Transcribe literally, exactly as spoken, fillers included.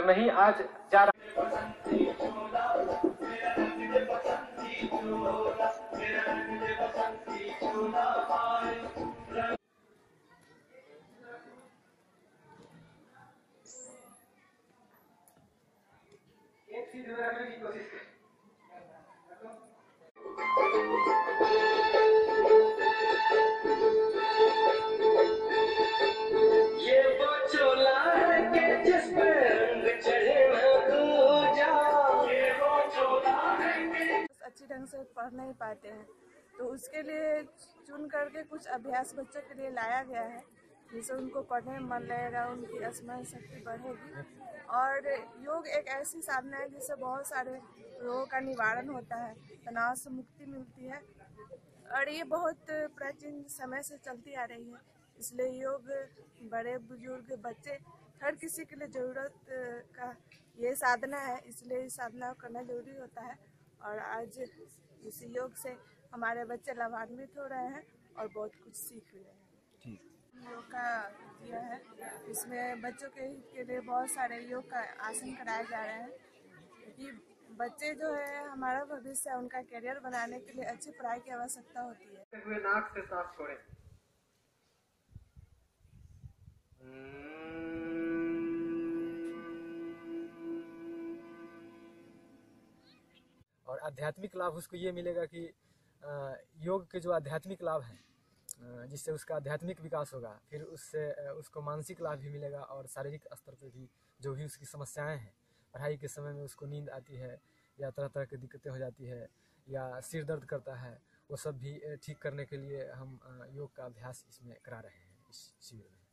नहीं आज जा रहा। एक चीज रखने की कोशिश करें। अच्छी ढंग से पढ़ नहीं पाते हैं, तो उसके लिए चुन करके कुछ अभ्यास बच्चों के लिए लाया गया है, जिससे उनको पढ़ने में मन लगेगा, उनकी स्मरण शक्ति बढ़ेगी। और योग एक ऐसी साधना है जिससे बहुत सारे रोगों का निवारण होता है, तनाव से मुक्ति मिलती है, और ये बहुत प्राचीन समय से चलती आ रही है। इसलिए योग बड़े बुजुर्ग बच्चे हर किसी के लिए ज़रूरत का ये साधना है, इसलिए इस साधना को करना जरूरी होता है। और आज इस योग से हमारे बच्चे लाभान्वित हो रहे हैं और बहुत कुछ सीख भी रहे हैं। योग का दिया है, इसमें बच्चों के हित के लिए बहुत सारे योग का आसन कराए जा रहे हैं, क्योंकि बच्चे जो है हमारा भविष्य, उनका करियर बनाने के लिए अच्छी पढ़ाई की आवश्यकता होती है। हुए नाक से सांस छोड़ें। और आध्यात्मिक लाभ उसको ये मिलेगा कि योग के जो आध्यात्मिक लाभ हैं, जिससे उसका आध्यात्मिक विकास होगा, फिर उससे उसको मानसिक लाभ भी मिलेगा, और शारीरिक स्तर पे भी जो भी उसकी समस्याएं हैं, पढ़ाई के समय में उसको नींद आती है या तरह तरह की दिक्कतें हो जाती है या सिर दर्द करता है, वो सब भी ठीक करने के लिए हम योग का अभ्यास इसमें करा रहे हैं इस शिविर में।